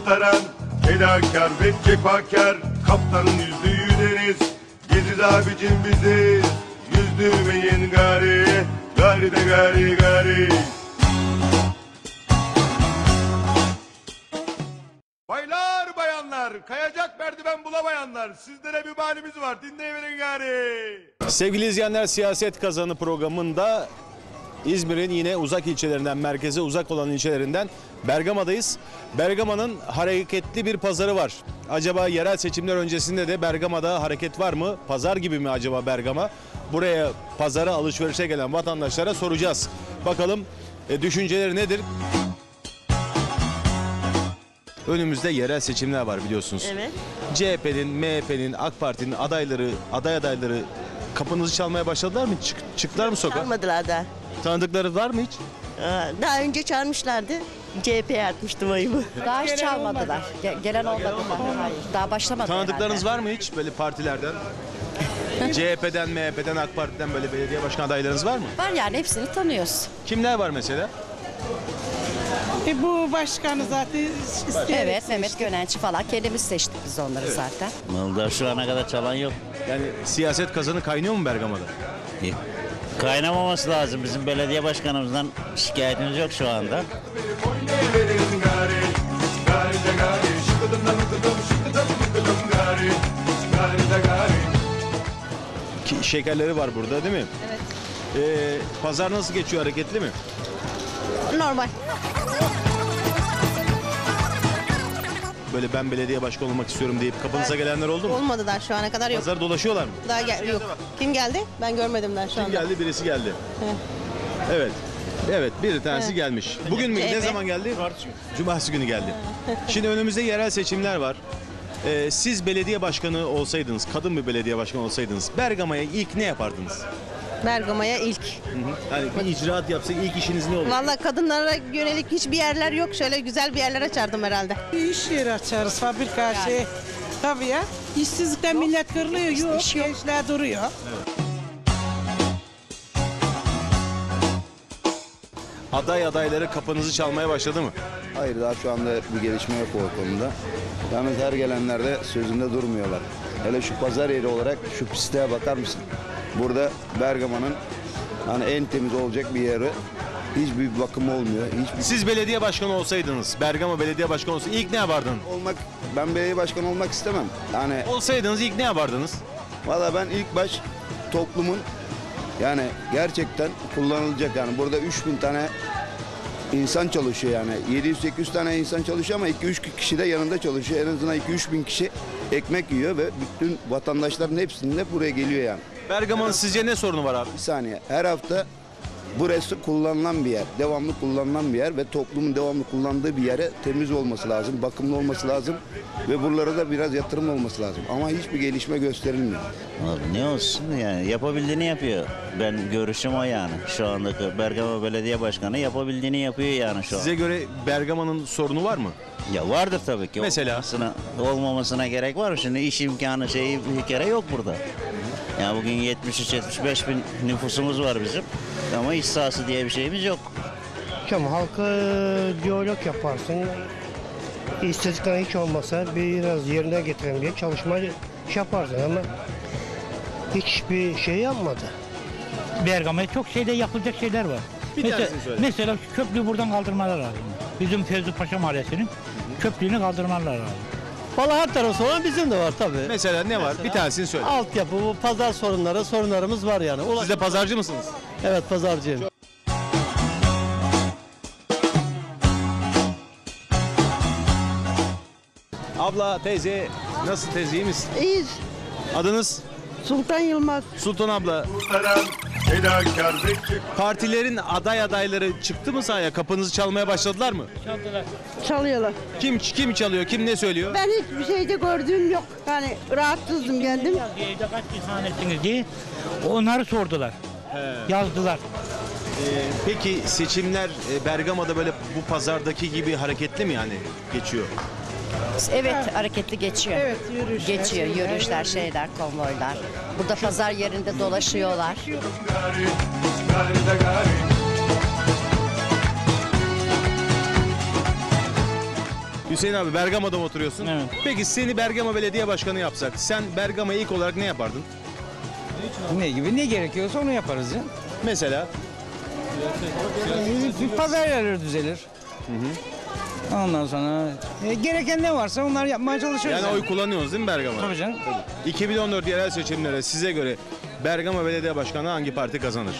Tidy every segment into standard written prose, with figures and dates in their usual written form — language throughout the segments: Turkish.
kurtaran, fedakar ve cefakar, kaptanın yüzdüğü deniz. Geziz abicim bizi, yüzdürmeyin gari, gari de gari gari. Baylar bayanlar, kayacak merdiven bulamayanlar, sizlere bir halimiz var, dinleyiverin gari. Sevgili izleyenler, Siyaset Kazanı programında İzmir'in yine uzak ilçelerinden, merkeze uzak olan ilçelerinden Bergama'dayız. Bergama'nın hareketli bir pazarı var. Acaba yerel seçimler öncesinde de Bergama'da hareket var mı? Pazar gibi mi acaba Bergama? Buraya pazara alışverişe gelen vatandaşlara soracağız. Bakalım düşünceleri nedir? Önümüzde yerel seçimler var biliyorsunuz. Evet. CHP'nin, MHP'nin, AK Parti'nin aday adayları kapınızı çalmaya başladılar mı? Çıktılar mı sokağa? Çalmadılar da. Tanıdıkları var mı hiç? Daha önce çalmışlardı. CHP'ye atmıştım ayımı. Daha hiç çalmadılar. Gelen olmadı. Hayır. Daha başlamadı. Tanıdıklarınız herhalde. var mı hiç böyle partilerden? CHP'den, MHP'den, AK Parti'den böyle belediye başkan adaylarınız var mı? Var yani, hepsini tanıyoruz. Kimler var mesela? Bu başkanı zaten isteyerek Evet, Mehmet Gönençi falan. Kendimiz seçtik biz onları zaten. Vallahi şu ana kadar çalan yok. Yani siyaset kazanı kaynıyor mu Bergama'da? Kaynamaması lazım. Bizim belediye başkanımızdan şikayetimiz yok şu anda. Oynayiverin gari, gari de gari, şıkıdımdan ıkıdım, şıkıdım ıkıdım gari, gari de gari. Şekerleri var burada değil mi? Evet. Pazar nasıl geçiyor, hareketli mi? Normal. Böyle ben belediye başkanı olmak istiyorum deyip kapınıza gelenler oldu mu? Olmadı daha şu ana kadar yok. Pazar dolaşıyorlar mı? Daha yok. Kim geldi? Ben görmedim daha şu Kim anda. geldi? Birisi geldi. Evet. Evet. Evet, bir tanesi Evet. gelmiş. Bugün mü? Ne Evet. zaman geldi? Cumartesi günü geldi. Şimdi önümüzde yerel seçimler var. Siz belediye başkanı olsaydınız, kadın bir belediye başkanı olsaydınız, Bergama'ya ilk ne yapardınız? Bergama'ya ilk. Hani bir icraat yapsak ilk işiniz ne olur? Vallahi kadınlara yönelik hiçbir yerler yok. Şöyle güzel bir yerler açardım herhalde. iş yeri açarız, fabrika şey. Tabii ya. İşsizlikten millet kırılıyor. Yok, gençler duruyor. Adayları kapınızı çalmaya başladı mı? Hayır, daha şu anda bir gelişme yok o konuda. Yalnız her gelenler de sözünde durmuyorlar. Hele şu pazar yeri olarak şu pisliğe bakar mısın? Burada Bergama'nın hani en temiz olacak bir yeri. Hiçbir bakım olmuyor. Siz belediye başkanı olsaydınız, Bergama belediye başkanı olsa ilk ne yapardınız? Ben belediye başkanı olmak istemem. Yani Olsaydınız ilk ne yapardınız? valla ben ilk baş toplumun yani gerçekten kullanılacak, yani burada 3000 tane insan çalışıyor, yani 700-800 tane insan çalışıyor ama 2-3 kişi de yanında çalışıyor. En azından 2-3 bin kişi ekmek yiyor ve bütün vatandaşların hepsinde buraya geliyor yani. Bergama'nın sizce ne sorunu var abi? Bir saniye, her hafta burası kullanılan bir yer, devamlı kullanılan bir yer ve toplumun devamlı kullandığı bir yere temiz olması lazım, bakımlı olması lazım ve buralara da biraz yatırım olması lazım. Ama hiçbir gelişme gösterilmiyor. Abi ne olsun yani, yapabildiğini yapıyor. Ben görüşüm o yani. Şu andaki Bergama Belediye Başkanı yapabildiğini yapıyor yani şu an. Size göre Bergama'nın sorunu var mı? Ya vardır tabii ki. Mesela? Olmamasına gerek var. Şimdi iş imkanı şeyi bir kere yok burada. Yani bugün 73-75 bin nüfusumuz var bizim. Ama iş sahası diye bir şeyimiz yok. Halka diyalog yaparsın. İstatistikten hiç olmasa biraz yerine getirelim diye çalışma yaparsın ama hiçbir şey yapmadı. Bergama'ya çok şeyde yapılacak şeyler var. Mesela şu köprüyü buradan kaldırmalar lazım. Bizim Fevzi Paşa Mahallesi'nin köprüyü kaldırmalar lazım. Vallahi her taraf sorun bizim de var tabii. Mesela ne var? Bir tanesini söyle. Altyapı, bu pazar sorunlarımız var yani. Siz de pazarcı mısınız? Evet, pazarcıyım. Abla, teyze, nasıl teyze, iyi misin? İyiyiz. Adınız? Sultan Yılmaz. Sultan abla. Kurtaran, fedakar ve cefakar. Partilerin adayları çıktı mı sahaya? Kapınızı çalmaya başladılar mı? Çalıyorlar. Kim çalıyor? Kim ne söylüyor? Ben hiçbir şeyde gördüğüm yok. Yani rahatsızdım geldim. Evde kaç insan etsiniz diye onları sordular. Yazdılar. Peki seçimler Bergama'da böyle bu pazardaki gibi hareketli mi yani geçiyor? Evet, hareketli geçiyor. Evet, yürüyüşler. Geçiyor, yürüyüşler, şeyler, konvoylar. Burada pazar yerinde dolaşıyorlar. Gari, gari de gari. Bir Hüseyin abi Bergama'da mı oturuyorsun? Evet. Peki seni Bergama Belediye Başkanı yapsak sen Bergama'ya ilk olarak ne yapardın? Ne gibi ne gerekiyorsa onu yaparız ya. Mesela? Pazar yerleri düzelir. Ondan sonra gereken ne varsa onları yapmaya çalışıyoruz. Yani oy kullanıyorsunuz değil mi Bergama'da? Tabii canım. 2014 yerel seçimlere size göre Bergama Belediye Başkanı hangi parti kazanır?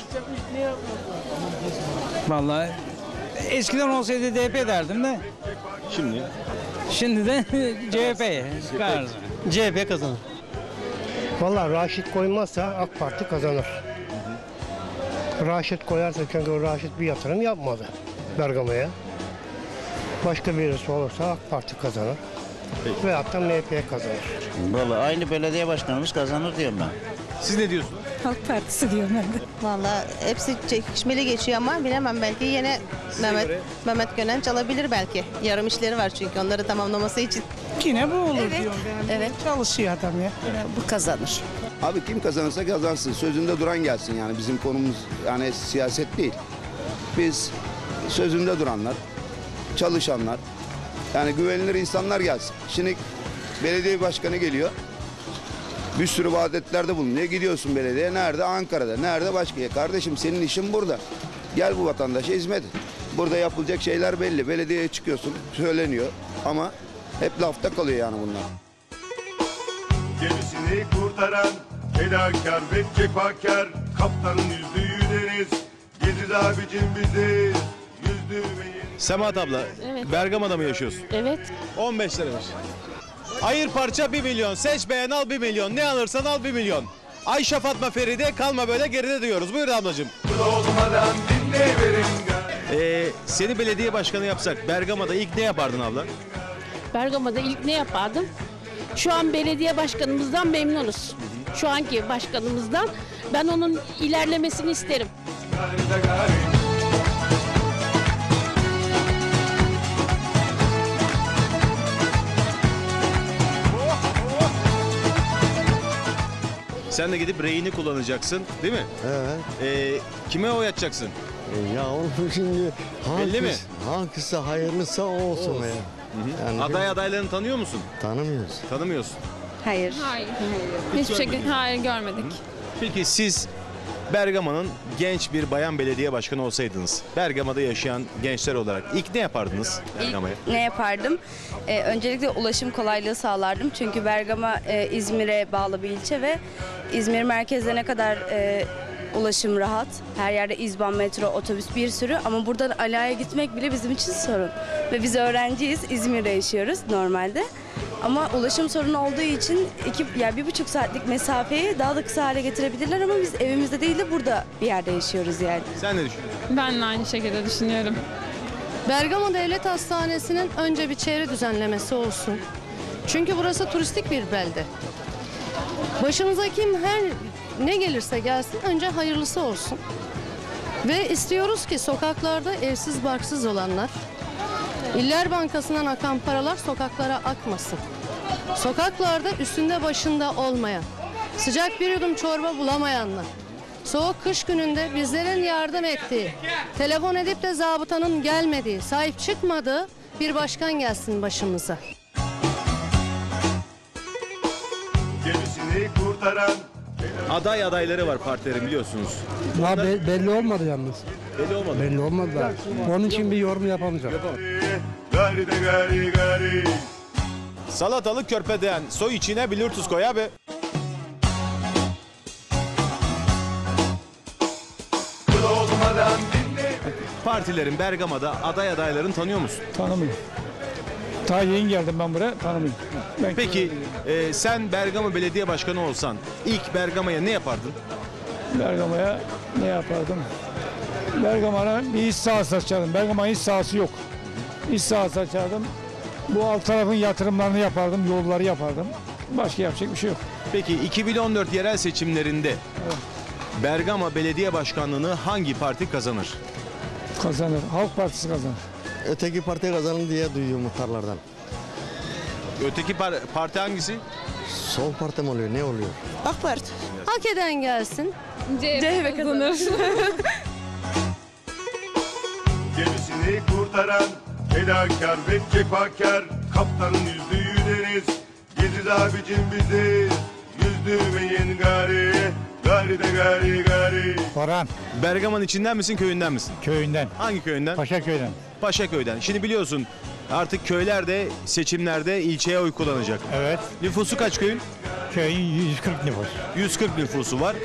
Vallahi eskiden olsaydı DP derdim de Şimdi? şimdi de CHP. CHP kazanır. Vallahi Raşit koymazsa AK Parti kazanır. Raşit koyarsa çünkü Raşit bir yatırım yapmadı Bergama'ya. Başka birisi olursa AK Parti kazanır. Veyahut da MHP kazanır. Vallahi aynı belediye başkanımız kazanır diyorum ben. Siz ne diyorsunuz? Halk Partisi diyorum ben de. Vallahi hepsi çekişmeli geçiyor ama bilemem, belki yine Mehmet Gönenç alabilir belki. Yarım işleri var çünkü onları tamamlaması için. Yine bu olur diyorum ben. Evet. Çalışıyor adam ya. Bu kazanır. Abi kim kazanırsa kazansın. Sözünde duran gelsin yani. Bizim konumuz yani siyaset değil. Biz sözünde duranlar, çalışanlar, yani güvenilir insanlar gelsin. Şimdi belediye başkanı geliyor. Bir sürü vaadetlerde bulunuyor. Gidiyorsun belediye. Nerede? Ankara'da. Nerede? Başka. Kardeşim senin işin burada. Gel bu vatandaşa hizmet et. Burada yapılacak şeyler belli. Belediyeye çıkıyorsun. Söyleniyor. Ama hep lafta kalıyor yani bunlar. Gemisini kurtaran fedakar ve cefakar, kaptanın yüzdüğü deniz. Geziz abicim bizi yüzdüğü ve Semahat abla, Bergama'da mı yaşıyorsun? Evet. 15 liramış. Ayır parça 1 milyon, seç beğen al 1 milyon, ne alırsan al 1 milyon. Ayşe Fatma Feride kalma böyle geride diyoruz. Buyur ablacığım. olmadan dinleyiverin. Seni belediye başkanı yapsak Bergama'da ilk ne yapardın abla? Bergama'da ilk ne yapardım? Şu an belediye başkanımızdan memnunuz. Şu anki başkanımızdan. Ben onun ilerlemesini isterim. Sen de gidip reyini kullanacaksın değil mi? Evet. Kime oy atacaksın? Ya onu şimdi Belli mi? hangisi hayırlısı o olsun ya. Yani Aday adaylarını tanıyor musun? tanımıyoruz. Tanımıyorsun. Hayır. Hayır. Hiçbir şekilde hayır görmedik. Peki siz Bergama'nın genç bir bayan belediye başkanı olsaydınız, Bergama'da yaşayan gençler olarak ilk ne yapardınız Bergama'ya? Ne yapardım? Öncelikle ulaşım kolaylığı sağlardım. Çünkü Bergama İzmir'e bağlı bir ilçe ve İzmir merkezde ne kadar ulaşım rahat. Her yerde İzban, metro, otobüs bir sürü ama buradan Ala'ya gitmek bile bizim için sorun. Ve biz öğrenciyiz, İzmir'de yaşıyoruz normalde. Ama ulaşım sorunu olduğu için 1,5 saatlik mesafeyi daha da kısa hale getirebilirler ama biz evimizde değil de burada bir yerde yaşıyoruz yani. Sen ne düşünüyorsun? Ben de aynı şekilde düşünüyorum. Bergama Devlet Hastanesi'nin önce bir çevre düzenlemesi olsun. Çünkü burası turistik bir belde. Başımıza kim her ne gelirse gelsin önce hayırlısı olsun. Ve istiyoruz ki sokaklarda evsiz barksız olanlar, İller Bankası'ndan akan paralar sokaklara akmasın. Sokaklarda üstünde başında olmayan, sıcak bir yudum çorba bulamayanlar, soğuk kış gününde bizlerin yardım ettiği, telefon edip de zabıtanın gelmediği, sahip çıkmadığı bir başkan gelsin başımıza. Gemisini kurtaran Aday adayları var partilerin biliyorsunuz. Belli olmadı yalnız. Belli olmadı. Belli olmadı da. Onun için bir yorum yapamayacağım. gari de gari gari. Salatalık körpeden soy içine bilir tuz koy abi. Olmadan dinle. Partilerin Bergama'da aday adaylarını tanıyor musun? Tanımıyorum. Daha yeni geldim ben buraya, tanımıyorum. Peki sen Bergama Belediye Başkanı olsan ilk Bergama'ya ne yapardın? Bergama'ya ne yapardım? Bergama'ya bir iş sahası açardım. Bergama'nın iş sahası yok. İş sahası açardım. Bu alt tarafın yatırımlarını yapardım, yolları yapardım. Başka yapacak bir şey yok. Peki 2014 yerel seçimlerinde Bergama Belediye Başkanlığı'nı hangi parti kazanır? Kazanır. Halk Partisi kazanır. Öteki parti kazanır diye duyuyorum muhtarlardan. Öteki parti hangisi? Sol parti mi oluyor? Ne oluyor? AK Parti. Hak eden gelsin. CHP kazanır. Gemisini kurtaran fedakar ve cefakar, kaptanın yüzdüğü deniz. Geziz abicim biziz, yüzdüğmeyin gari. Gari de gari gari. Orhan. Bergama'nın içinden misin, köyünden misin? Köyünden. Hangi köyünden? Paşaköy'den. Paşaköy'den. Şimdi biliyorsun artık köyler de seçimlerde ilçeye oy kullanacak. Evet. Nüfusu kaç köyün? Köyün 140 nüfus. 140 nüfusu var.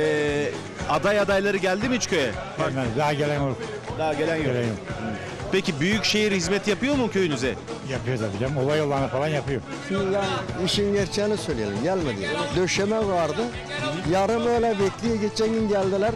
Adayları geldi mi hiç köye? Gelmez. Daha gelen yok. Daha gelen yok. Gelen yok. Peki büyükşehir hizmet yapıyor mu köyünüze? Yapıyor tabii canım. Olay yollarını falan yapıyor. Şimdi yani işin gerçeğini söyleyelim. Gelmedi. Döşeme vardı. Yarım öyle bekliyor. Geçen gün geldiler.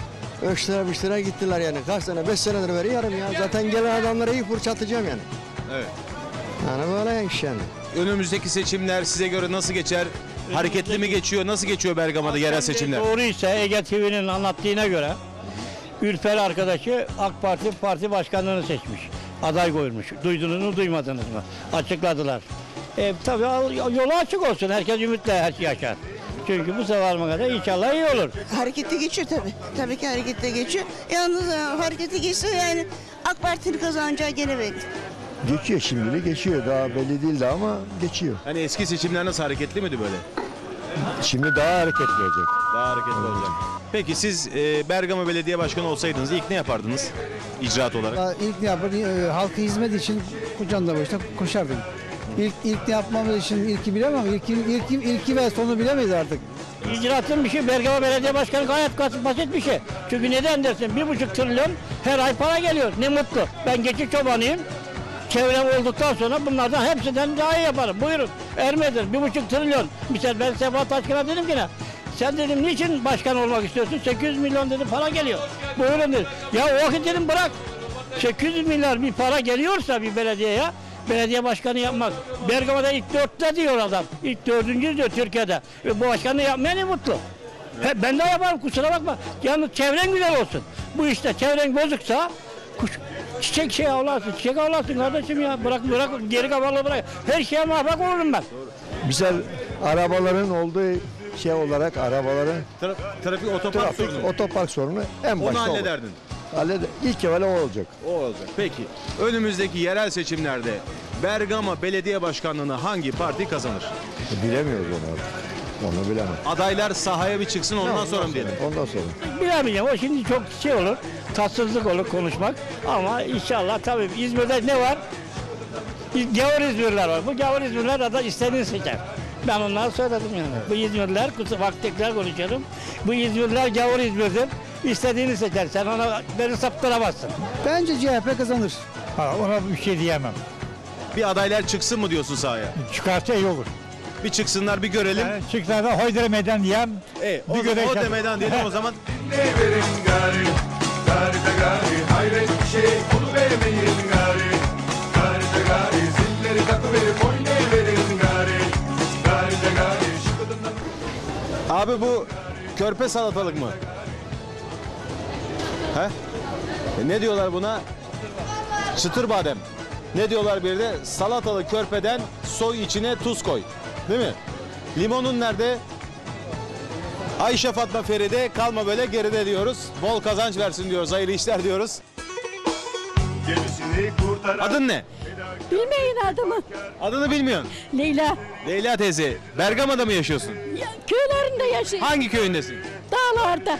Öştüre gittiler yani. Kaç sene? 5 senedir beri yarım ya. Zaten gelen adamları iyi fırçatacağım yani. Evet. Yani böyle iş yani. Önümüzdeki seçimler size göre nasıl geçer? Hareketli mi geçiyor? Nasıl geçiyor Bergama'da yerel seçimler? Doğruysa Ege TV'nin anlattığına göre Ülfer arkadaşı AK Parti başkanlığını seçmiş. Aday koymuş. Duydunuz mu duymadınız mı? Açıkladılar. Tabii yolu açık olsun. Herkes ümitle her şey yaşar. Çünkü bu sefer kadar inşallah iyi olur. Harekette geçiyor tabii. Tabii ki harekette geçiyor. Yalnız harekette geçse yani AK Parti'nin kazanacağı gene belli. Geçiyor şimdilik geçiyor. Daha belli değildi ama geçiyor. Hani eski seçimler nasıl hareketli miydi böyle? Şimdi daha hareketli olacak. Daha hareketli olacak. Peki siz Bergama Belediye Başkanı olsaydınız ilk ne yapardınız icraat olarak? İlk ne yapar? Halka hizmet için kucağında başına koşardım. İlk ne yapmamız için ilki bilemem. İlki ve sonu bilemeyiz artık. İcraatın bir şey, Bergama Belediye Başkanı gayet basit bir şey. Çünkü neden dersin? 1,5 trilyon her ay para geliyor. Ne mutlu. Ben geçici çobanıyım. Çevrem olduktan sonra bunlardan hepsinden daha iyi yaparım. Buyurun. Ermedir. 1,5 trilyon. Mesela ben Sefa Taşkın'a dedim ki ne? Sen dedim niçin başkan olmak istiyorsun? 800 milyon dedi para geliyor. Buyurun dedi. Ya o vakit dedim bırak. 800 milyar bir para geliyorsa bir belediyeye belediye başkanı yapmak. Bergama'da ilk 4'te diyor adam. İlk 4. diyor Türkiye'de. Ve bu başkanı yapmaya ne mutlu. Ben de yaparım kusura bakma. Yalnız çevren güzel olsun. Bu işte çevren bozuksa çiçek avlarsın. Çiçek avlarsın kardeşim ya. Bırak geri kafalı bırak. Her şeye muvaffak olurum ben. Güzel arabaların olduğu şey olarak arabaların Trafik otopark sorunu. Otopark sorunu en başta onu hallederdin. İlk evvel o olacak. O olacak. Peki önümüzdeki yerel seçimlerde Bergama Belediye Başkanlığı'nı hangi parti kazanır? Bilemiyoruz onu artık. Onu bilemem. Adaylar sahaya bir çıksın ondan sonra mı diyelim? Ondan sonra. Bilemeyeceğim. O şimdi çok şey olur. Tatsızlık olur konuşmak. Ama inşallah tabii İzmir'de ne var? Gavur İzmirler var. Bu gavur İzmirler aday istediğini seçer. Ben onları söyledim yani. Bu İzmirliler, vaktikler konuşuyorum. Bu İzmirliler gavur İzmir'dir. İstediğini seçer. Sen ona beni saptıramazsın. Bence CHP kazanır. Ona bir şey diyemem. Bir adaylar çıksın mı diyorsun sahaya? Çıkarsa iyi olur. Bir çıksınlar bir görelim. Yani çıksa da hoy demeden diyem. O demeden diyelim o zaman. Ne verin gari, gari de gari, hayret bir şey, onu vermeyin gari. Gari de gari, zilleri takıverip oynayıverin gari. Gari de gari, şıkıdından... Abi bu körpe salatalık mı? He? Ne diyorlar buna? Çıtır badem. Ne diyorlar bir de? Salatalık körpeden soy içine tuz koy. Değil mi? Limonun nerede? Ayşe Fatma Feride kalma böyle geride diyoruz. Bol kazanç versin diyoruz. Hayırlı işler diyoruz. Gemisini kurtaran... Adın ne? Bilmeyin adımı. Adını bilmiyorsun. Leyla. Leyla teyze. Bergama'da mı yaşıyorsun? Köylerinde yaşıyor. Hangi köyündesin? Dağlarda.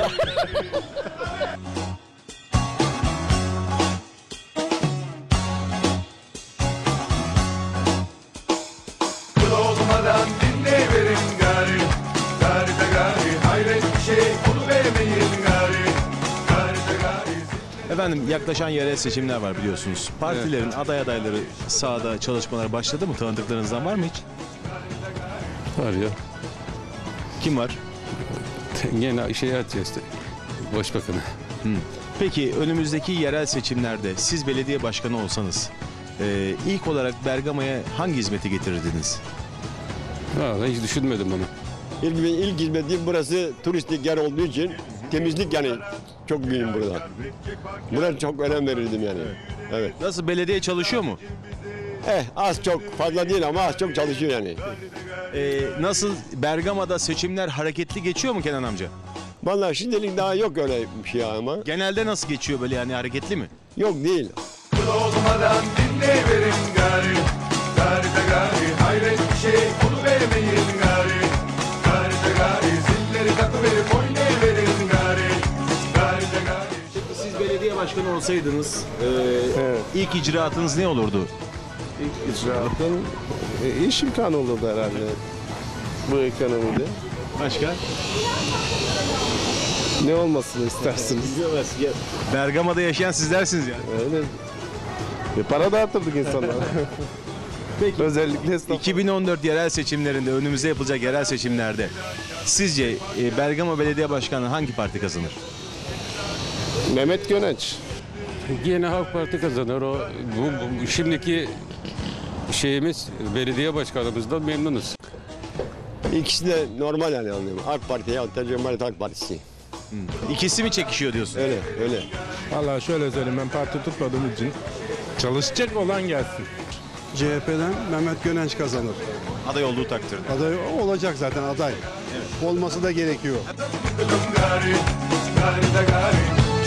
Kıl olmadan dinleyiverin gari. Gari de gari, hayret bir şey, onu vermeyin gari. Gari de gari... Efendim yaklaşan yerel seçimler var biliyorsunuz. Partilerin adayları sahada çalışmalar başladı mı? Tanıdıklarınızdan var mı hiç? Var ya. Kim var? Gene şey atacağız işte. Başbakanı. Peki önümüzdeki yerel seçimlerde siz belediye başkanı olsanız ilk olarak Bergama'ya hangi hizmeti getirirdiniz? Vallahi hiç düşünmedim onu. İlk hizmetim burası turistik yer olduğu için temizlik yani çok mühim burada. Buna çok önem verirdim yani. Evet. Nasıl belediye çalışıyor mu? Az çok fazla değil ama az çok çalışıyor yani. Nasıl Bergama'da seçimler hareketli geçiyor mu Kenan amca? Vallahi şimdilik daha yok öyle bir şey ama. Genelde nasıl geçiyor böyle yani hareketli mi? Yok değil. Kıl olmadan dinleyiverin gari. Gari de gari hayret bir şey oluvermeyin gari. Gari de gari zilleri takıverip oynayıverin gari. Gari de gari. Siz belediye başkanı olsaydınız ilk icraatınız ne olurdu? İlk icraatın iş imkanı olurdu herhalde bu ekonomide. Başka? Ne olmasını istersiniz? Bergama'da yaşayan sizlersiniz yani. Öyle. Para dağıtırdık insanlara. Peki. Özellikle 2014 yerel seçimlerinde, önümüzde yapılacak yerel seçimlerde sizce Bergama Belediye Başkanı hangi parti kazanır? Mehmet Gönenç. Yine Halk Parti kazanır. Bu şimdiki şeyimiz belediye başkanımızdan memnunuz. İkisi de normal yani anlıyorum. AK Parti ya Cumhuriyet Halk Partisi. İkisi mi çekişiyor diyorsun? Öyle. Vallahi şöyle söyleyeyim, ben parti tutmadığım için çalışacak olan gelsin. CHP'den Mehmet Gönenç kazanır. Aday olduğu takdirde. Aday olacak zaten aday. Evet. Olması da gerekiyor. Gari, gari de gari.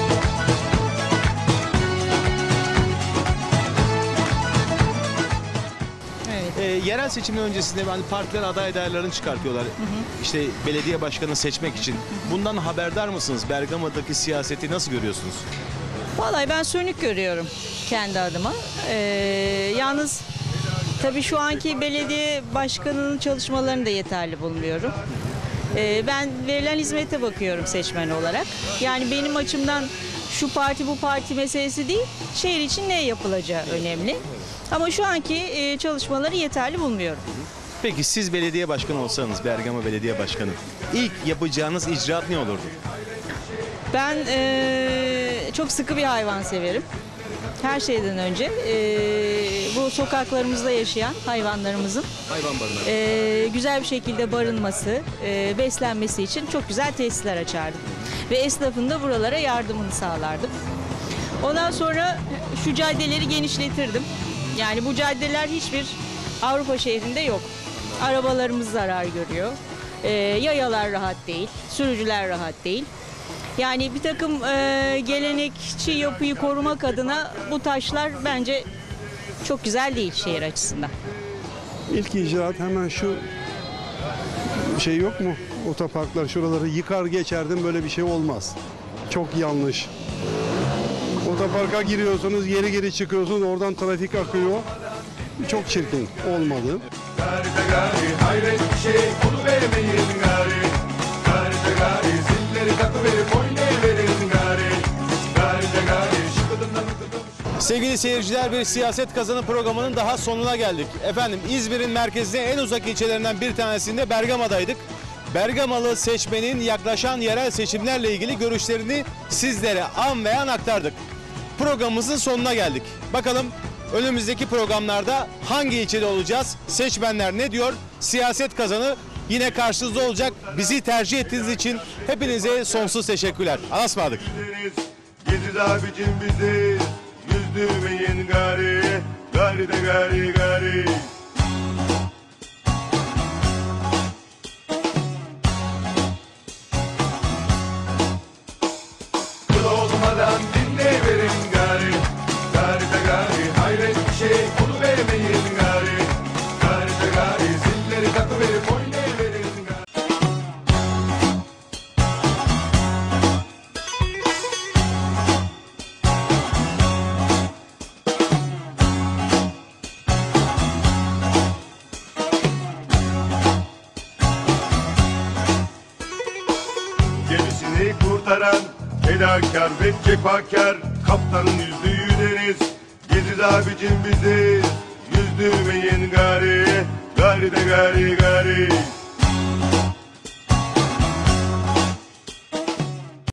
Yerel seçimin öncesinde hani partiler aday adaylarını çıkartıyorlar. İşte belediye başkanı seçmek için. Bundan haberdar mısınız? Bergama'daki siyaseti nasıl görüyorsunuz? Vallahi ben sönük görüyorum kendi adıma. Yalnız tabii şu anki belediye başkanının çalışmalarını da yeterli bulmuyorum. Ben verilen hizmete bakıyorum seçmen olarak. Yani benim açımdan şu parti bu parti meselesi değil, şehir için ne yapılacağı önemli. Ama şu anki çalışmaları yeterli bulmuyorum. Peki siz belediye başkanı olsanız, Bergama Belediye Başkanı, ilk yapacağınız icraat ne olurdu? Ben çok sıkı bir hayvan severim. Her şeyden önce bu sokaklarımızda yaşayan hayvanlarımızın güzel bir şekilde barınması, beslenmesi için çok güzel tesisler açardım. Ve esnafın da buralara yardımını sağlardım. Ondan sonra şu caddeleri genişletirdim. Yani bu caddeler hiçbir Avrupa şehrinde yok. Arabalarımız zarar görüyor. Yayalar rahat değil, sürücüler rahat değil. Yani bir takım gelenekçi yapıyı korumak adına bu taşlar bence çok güzel değil şehir açısından. İlk icraat hemen şu şey yok mu? Otoparklar şuraları yıkar geçerdim, böyle bir şey olmaz. Çok yanlış. Otoparka giriyorsunuz, geri çıkıyorsunuz, oradan trafik akıyor. Çok çirkin, olmadı. Gari de gari hayret bir şey oluvermeyin gari. Gari de gari zilleri takıverip oynayıverin gari. Gari de gari şıkıdımdan ıkıdım. Sevgili seyirciler, bir siyaset kazanı programının daha sonuna geldik. Efendim, İzmir'in merkezine en uzak ilçelerinden bir tanesinde Bergama'daydık. Bergamalı seçmenin yaklaşan yerel seçimlerle ilgili görüşlerini sizlere an ve an aktardık. Programımızın sonuna geldik. Bakalım önümüzdeki programlarda hangi ilçede olacağız? Seçmenler ne diyor? Siyaset kazanı yine karşınızda olacak. Bizi tercih ettiğiniz için hepinize sonsuz teşekkürler. Allah'a ısmarladık. Gezi abicim bizi yüzdürmeyin gari. Gari de gari gari. Kıl olmadan dinleyiverin gari. Gari de gari hayret bir şey oluvermeyin gari. Gari de gari zilleri takıverip oynayıverin gari. Gemisini kurtaran fedakar ve cefakar kaptanın yüzdüğü deniz. Gezi abicim bizi yüzdürmeyin gari. Gari de gari gari.